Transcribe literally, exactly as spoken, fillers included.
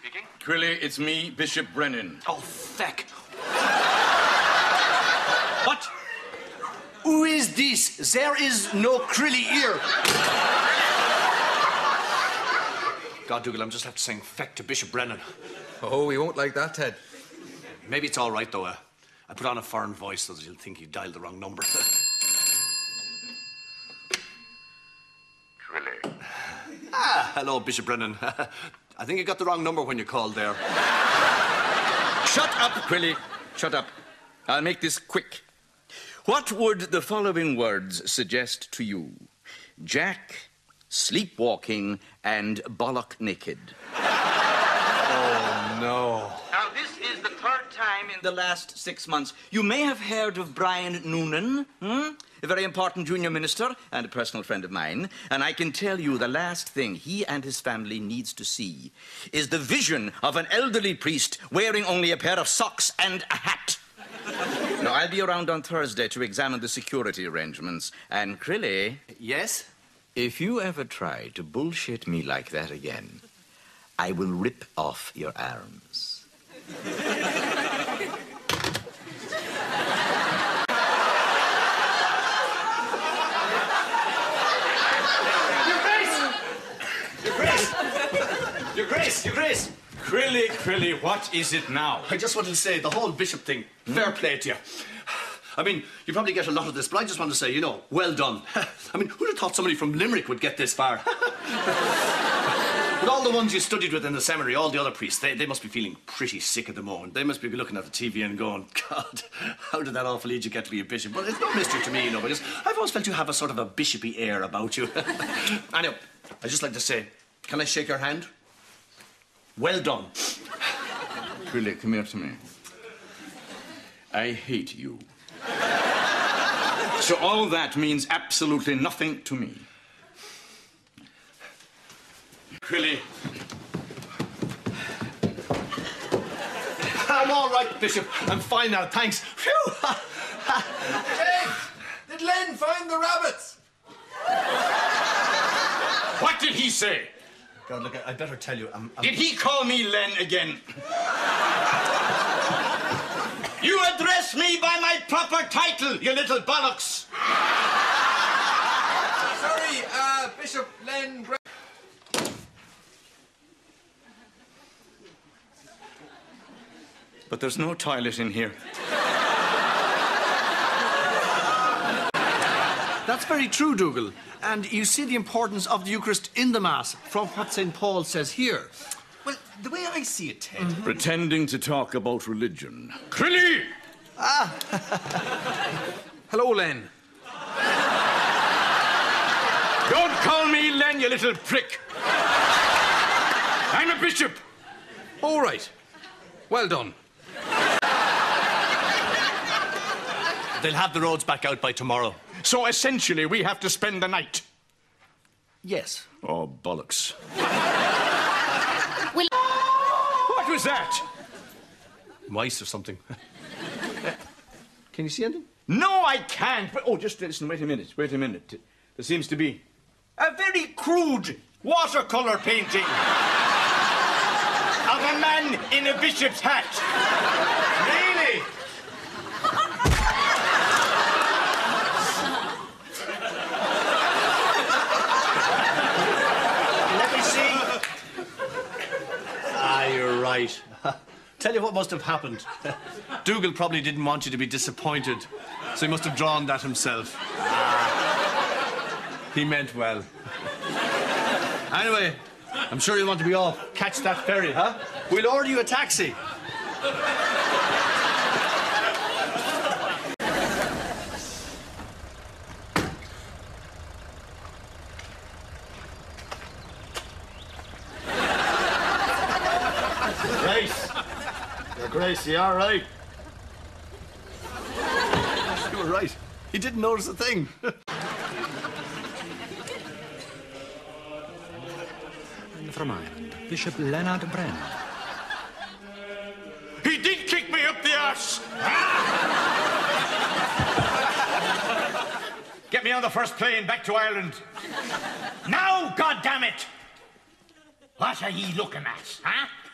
Speaking. Crilly, it's me, Bishop Brennan. Oh, feck. What? Who is this? There is no Crilly here. God, Dougal, I'm just after saying feck to Bishop Brennan. Oh, he won't like that, Ted. Maybe it's all right, though. Uh, I put on a foreign voice so that he'll think he dialed the wrong number. Crilly. Ah, hello, Bishop Brennan. I think you got the wrong number when you called there. Shut up, Crilly. Shut up. I'll make this quick. What would the following words suggest to you? Jack, sleepwalking, and bollock naked. Oh, no. Now, this is the third time in the last six months. You may have heard of Brian Noonan, hmm? A very important junior minister and a personal friend of mine. And I can tell you the last thing he and his family needs to see is the vision of an elderly priest wearing only a pair of socks and a hat. Now, I'll be around on Thursday to examine the security arrangements. And, Crilly... Yes? If you ever try to bullshit me like that again, I will rip off your arms. Your Grace! Your Grace! Your Grace! Crilly, Crilly, what is it now? I just wanted to say, the whole bishop thing, fair play to you. I mean, you probably get a lot of this, but I just want to say, you know, well done. I mean, who'd have thought somebody from Limerick would get this far? But all the ones you studied with in the seminary, all the other priests, they, they must be feeling pretty sick at the moment. They must be looking at the T V and going, God, how did that awful age get to be a bishop? Well, it's no mystery to me, you know, because I've always felt you have a sort of a bishopy air about you. Anyway, I'd just like to say, can I shake your hand? Well done. Crilly, come here to me. I hate you. So all that means absolutely nothing to me. Crilly. I'm all right, Bishop. I'm fine now, thanks. Phew! Hey, did Len find the rabbits? What did he say? God, look, I, I better tell you, I'm... I'm... Did he call me Len again? You address me by my proper title, you little bollocks. Sorry, uh, Bishop Len... Bre But there's no toilet in here. That's very true, Dougal. And you see the importance of the Eucharist in the Mass from what Saint Paul says here. Well, the way I see it, Ted... Mm-hmm. Pretending to talk about religion. Crilly! Ah! Hello, Len. Don't call me Len, you little prick. I'm a bishop. All right. Well done. They'll have the roads back out by tomorrow. So essentially, we have to spend the night. Yes. Oh, bollocks. Will... What was that? Mice or something. Can you see anything? No, I can't. But, oh, just listen, wait a minute, wait a minute. There seems to be a very crude watercolour painting of a man in a bishop's hat. Really? Let me see. Ah, you're right. Tell you what must have happened. Dougal probably didn't want you to be disappointed, so he must have drawn that himself. He meant well. Anyway, I'm sure you'll want to be off. Catch that ferry, huh? We'll order you a taxi. Grace. Your Grace, you all right? You were right. He didn't notice a thing. From Ireland, Bishop Leonard Brennan. He did kick me up the arse. Get me on the first plane back to Ireland. Now, goddammit! What are ye looking at, huh?